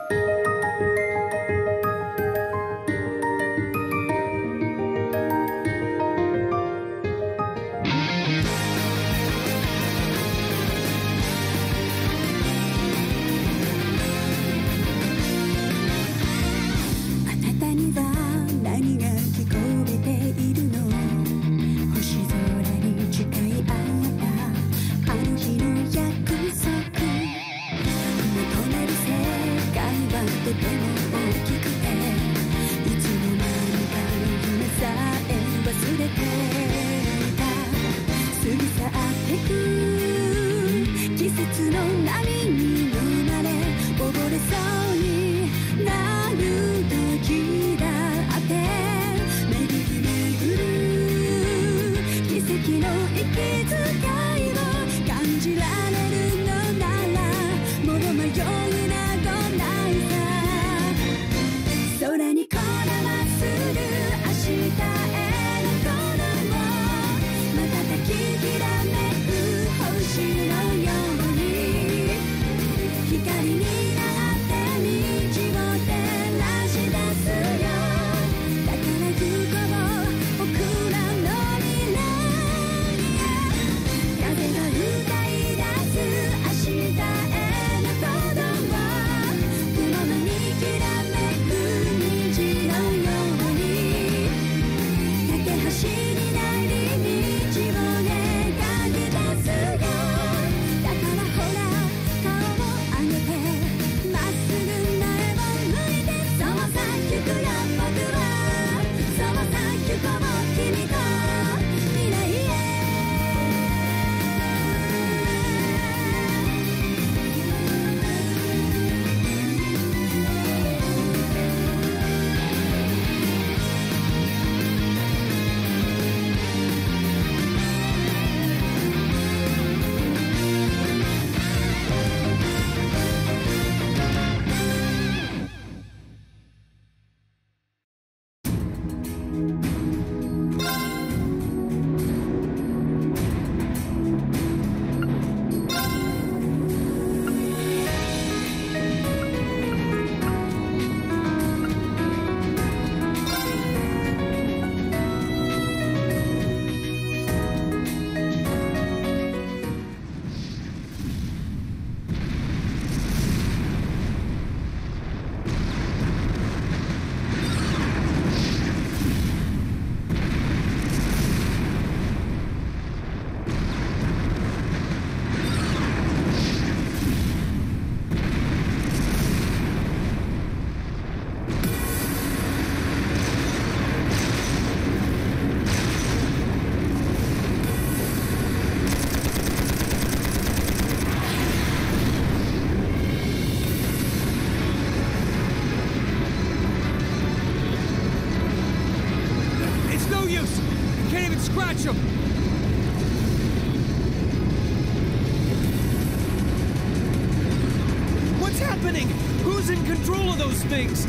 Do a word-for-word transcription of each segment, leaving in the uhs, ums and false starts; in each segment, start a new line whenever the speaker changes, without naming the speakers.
Things.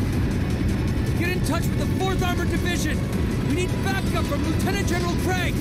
Get in touch with the fourth Armored Division. We need backup from Lieutenant General Craig.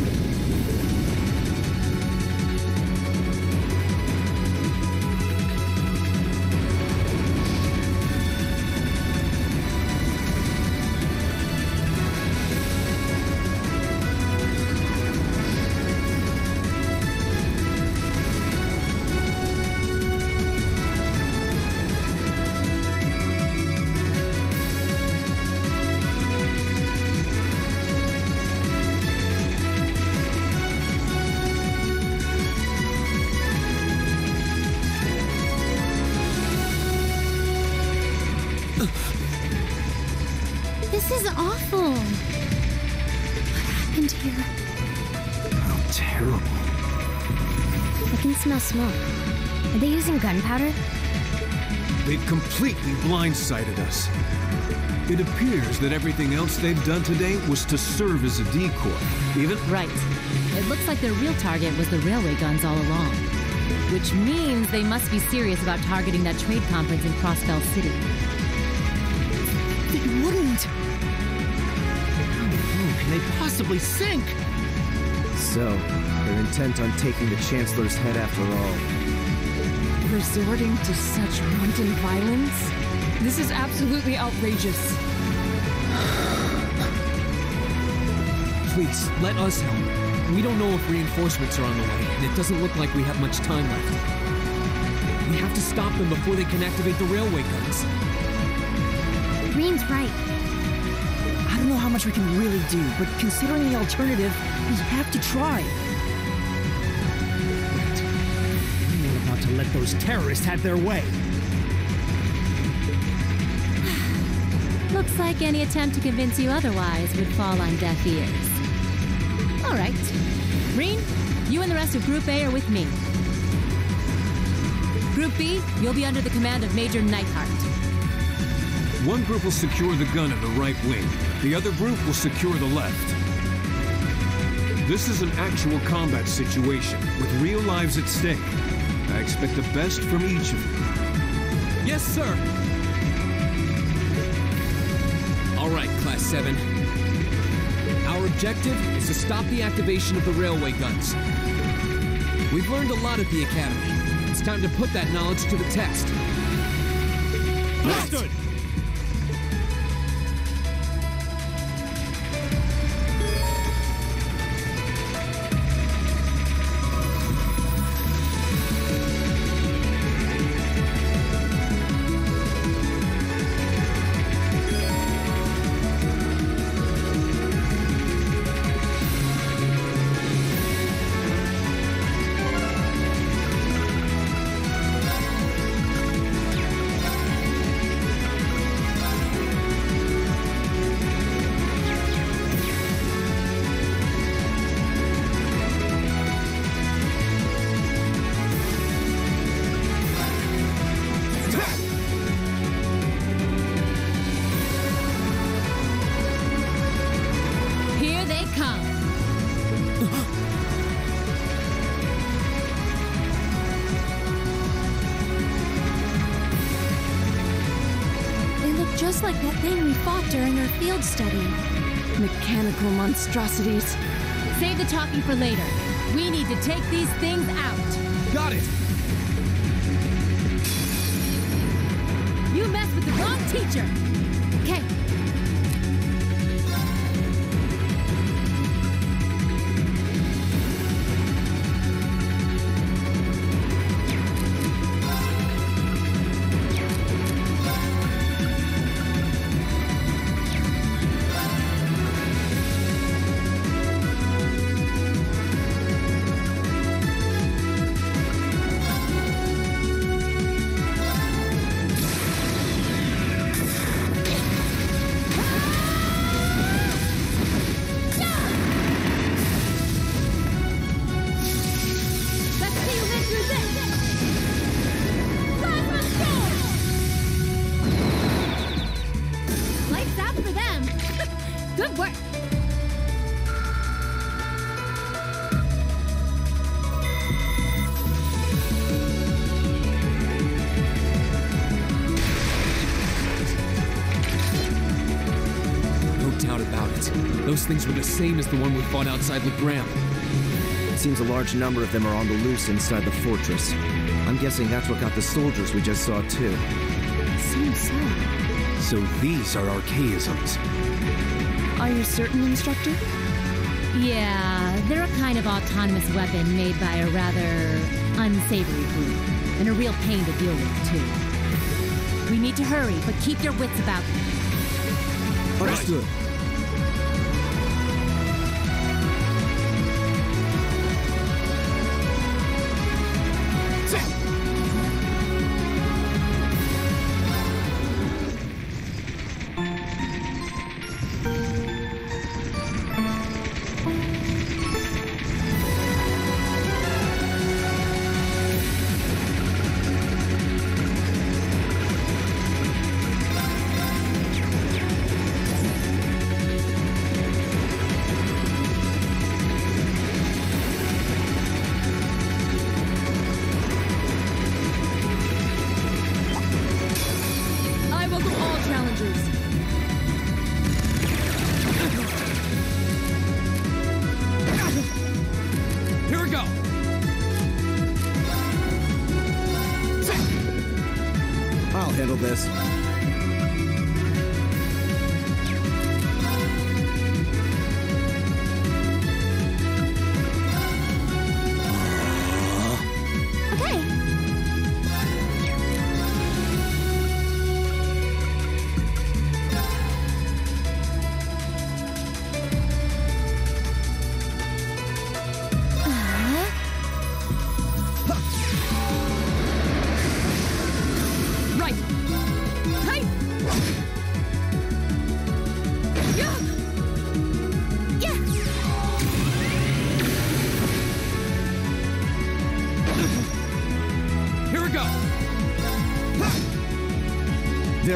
This is awful. What happened here?
How terrible.
I can smell smoke. Are they using gunpowder?
They've completely blindsided us. It appears that everything else they've done today was to serve as a decoy. Even...
Right. It looks like their real target was the railway guns all along. Which means they must be serious about targeting that trade conference in Crossbell City.
They wouldn't! How can they possibly sink?
So, they're intent on taking the Chancellor's head after all.
Resorting to such wanton violence? This is absolutely outrageous.
Please, let us help. We don't know if reinforcements are on the way, and it doesn't look like we have much time left. We have to stop them before they can activate the railway guns.
Rean's right.
I don't know how much we can really do, but considering the alternative, we have to try.
We're about to let those terrorists have their way.
Looks like any attempt to convince you otherwise would fall on deaf ears. All right. Rean, you and the rest of Group A are with me. Group B, you'll be under the command of Major Nightheart.
One group will secure the gun in the right wing. The other group will secure the left. This is an actual combat situation, with real lives at stake. I expect the best from each of you.
Yes, sir! All right, Class seven. Our objective is to stop the activation of the railway guns. We've learned a lot at the Academy. It's time to put that knowledge to the test.
Understood!
Just like that thing we fought during our field study.
Mechanical monstrosities.
Save the talking for later. We need to take these things out.
Got it!
You messed with the wrong teacher! Okay.
Those things were the same as the one we fought outside Legram.
It seems a large number of them are on the loose inside the fortress. I'm guessing that's what got the soldiers we just saw, too.
Seems so.
So these are archaisms.
Are you certain, Instructor?
Yeah, they're a kind of autonomous weapon made by a rather unsavory group. And a real pain to deal with, too. We need to hurry, but keep your wits about you.
Understood. This.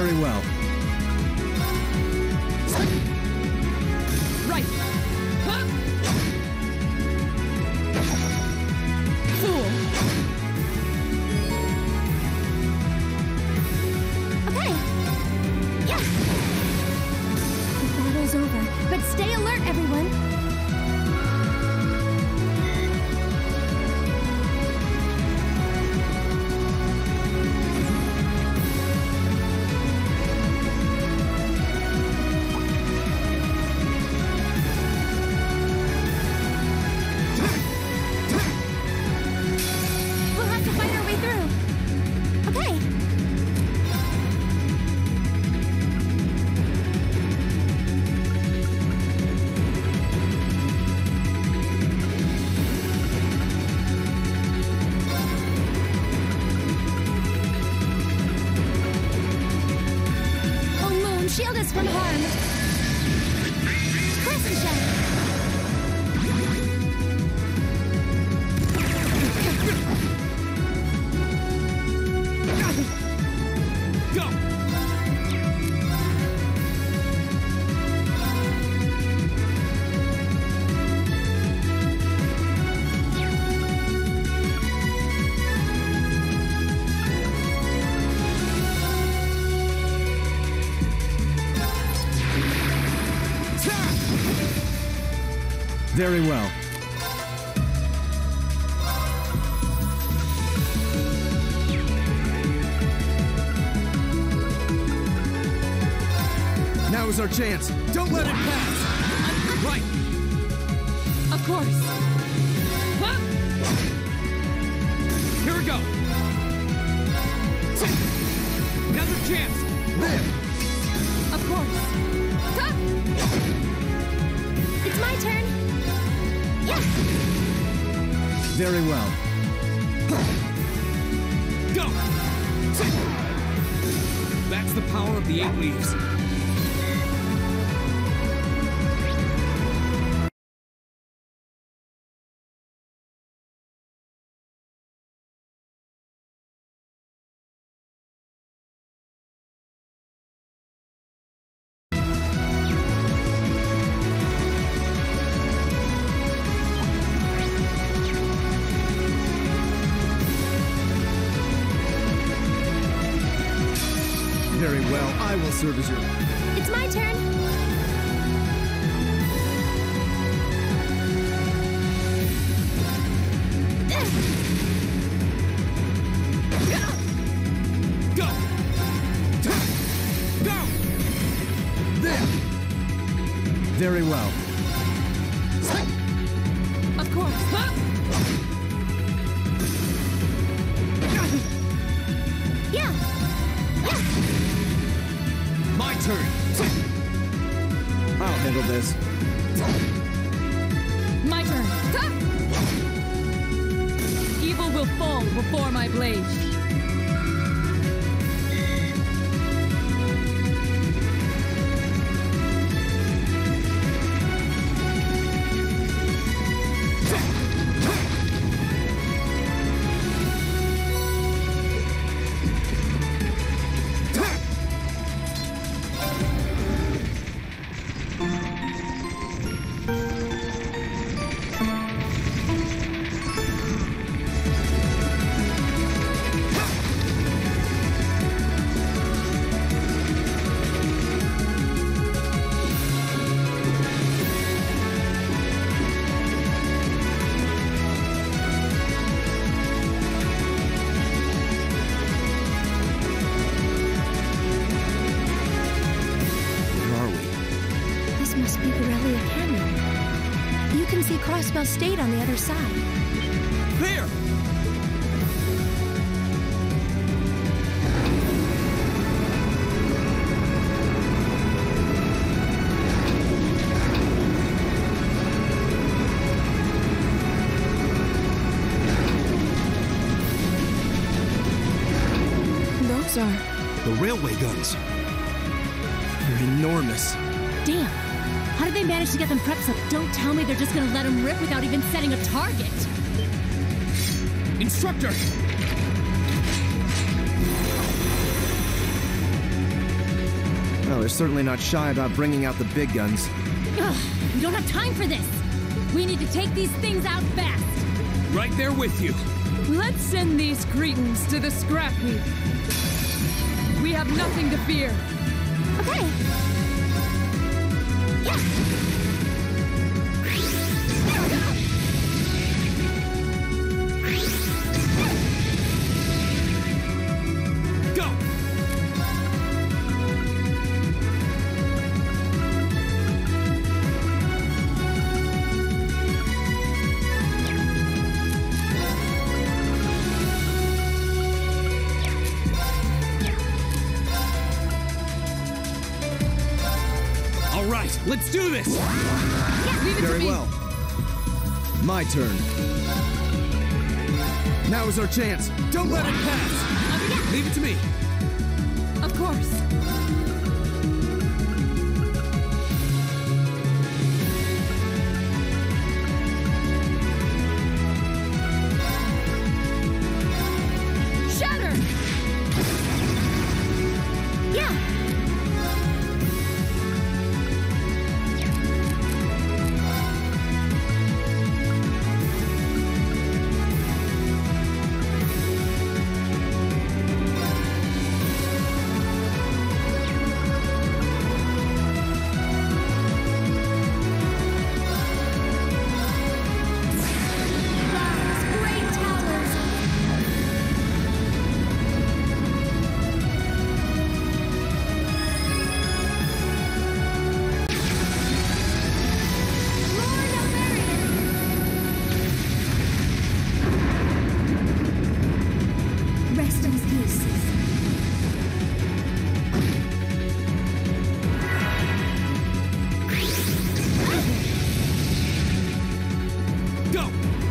Very well.
Right! Huh?
Fool!
Okay. Yeah. The battle's over, but stay alert, everyone. We'll have to fight our way through. Okay. Oh, Moon, shield us from harm. Crescent shell.
Go!
Very well. Now is our chance. Don't let it pass.
Right!
Of course.
Huh? Here we go! Another chance!
There.
Of course.
Huh? It's my turn. Yeah.
Very well.
Go! That's the power of the eight leaves.
Very well. I will serve as your...
It's my turn.
Go! Go!
There. Very well.
Of course.
Huh?
Yeah. Yeah.
My turn!
I'll handle this.
My turn. Evil will fall before my blade.
Crossbow State on the other side.
There!
Those are...
The railway guns. They're enormous.
Damn! How did they manage to get them prepped so don't tell me they're just gonna let them rip without even setting a target?
Instructor!
Well, they're certainly not shy about bringing out the big guns.
Ugh, we don't have time for this! We need to take these things out fast!
Right there with you.
Let's send these cretins to the scrap heap. We have nothing to fear.
Okay. Yeah.
Go! All right, let's do this!
Leave it to
Very
me.
well. My turn. Now is our chance.
Don't let it pass! Leave it to me.
Of course. Shatter!
Yeah. Great towers. Lord of Arian. Rest in peace.
Go!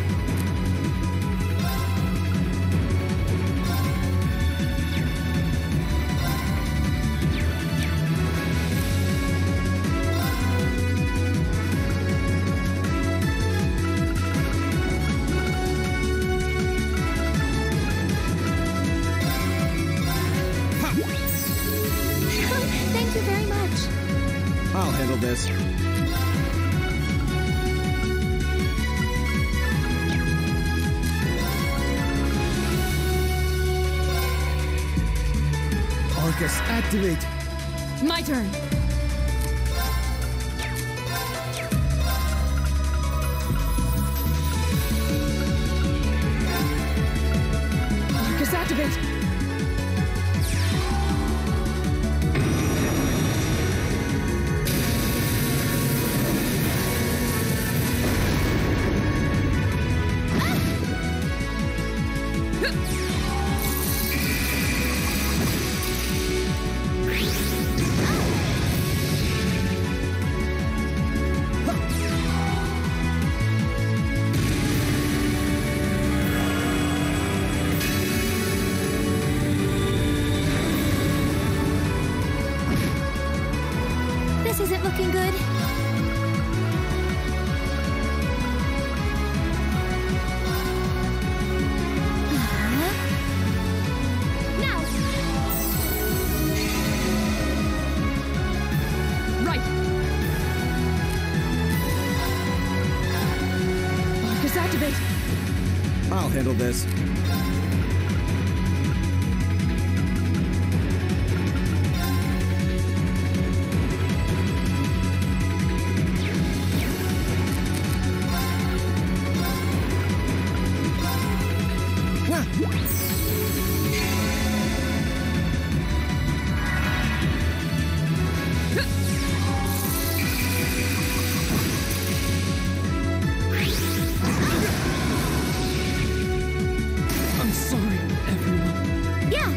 Thank you very much.
I'll handle this. Arcus, activate!
My turn. Arcus, activate.
This isn't looking good. Uh, Now!
Right. Arcus, activate.
I'll handle this.
I'm sorry, everyone.
Yeah.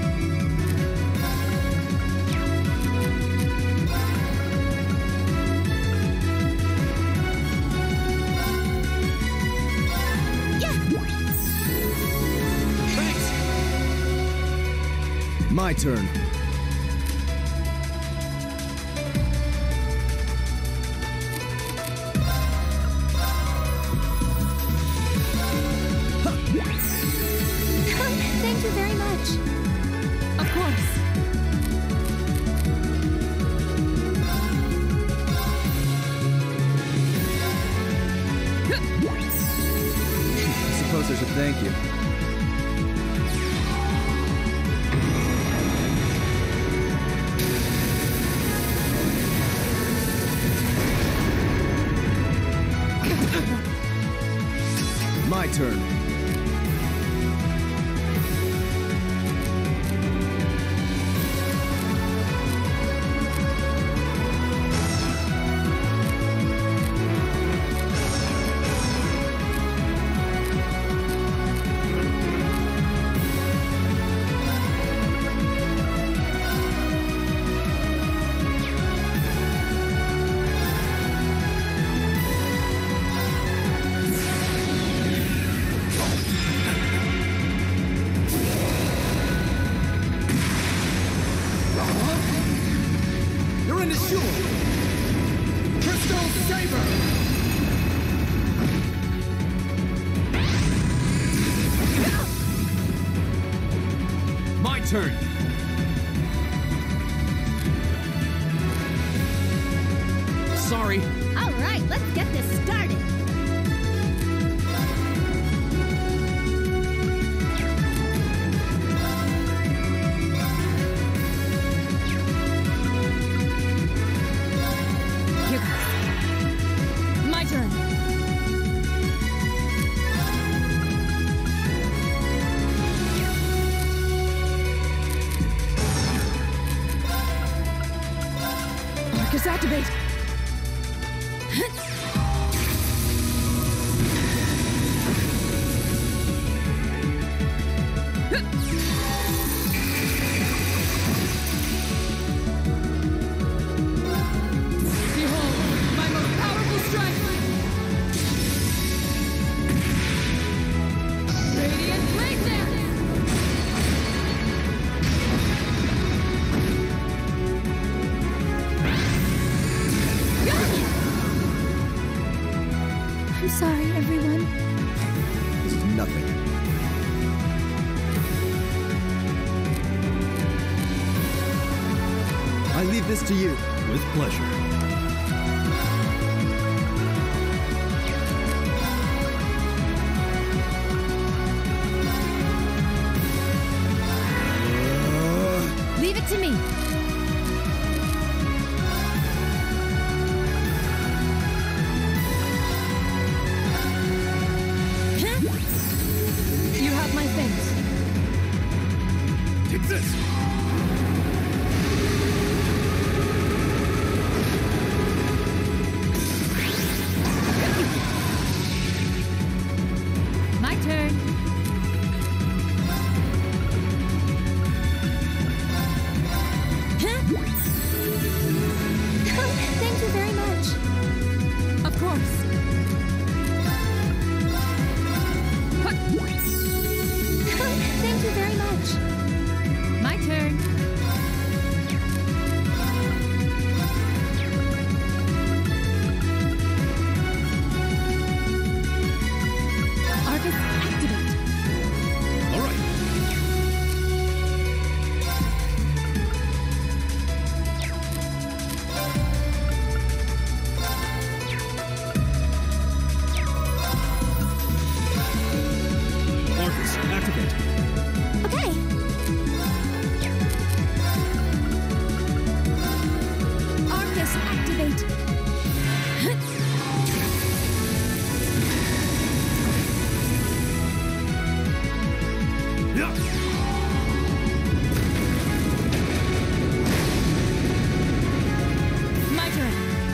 My turn.
Thank you very much.
Of course.
Thank you. My turn.
Turn.
Sorry.
All right, let's get this started.
Here goes. My turn. Marcus, activate. Behold, my most powerful strike! Radiant Blade Dance!
I'm sorry, everyone.
This is nothing. I leave this to you.
With pleasure.
Leave it to me.
You have my thanks.
Take this!
My turn.
Thank you very much.
Of course.
Thank you very much.
My turn. Argus, activate.
All right. Marcus, activate.
Okay.
Argus, activate.
Yeah.
My turn.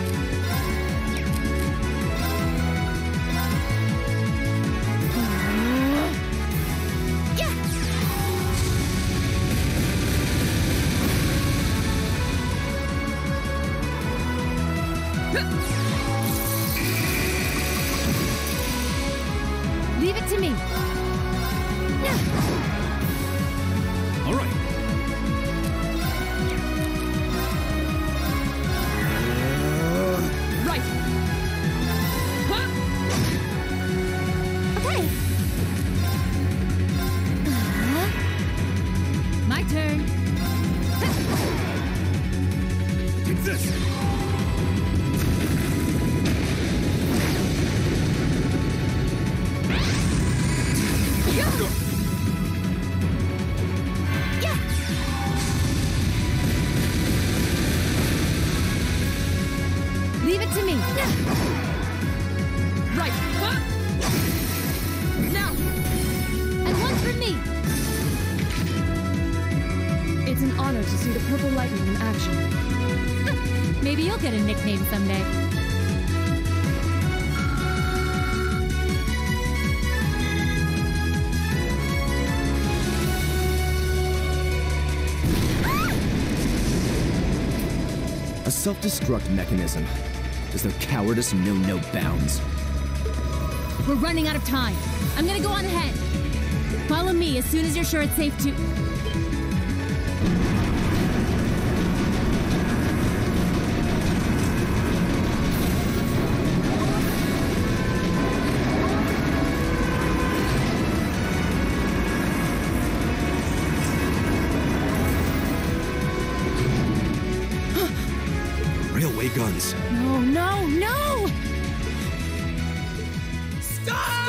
Leave it to me.
All right.
Right. Huh?
Okay.
My turn.
Take this!
Give it to me!
Right! Huh? Now!
And one for me!
It's an honor to see the purple lightning in action.
Maybe you'll get a nickname someday.
A self-destruct mechanism. Does their cowardice know no bounds?
We're running out of time. I'm gonna go on ahead. Follow me as soon as you're sure it's safe to...
Railway guns.
No, no, no!
Stop!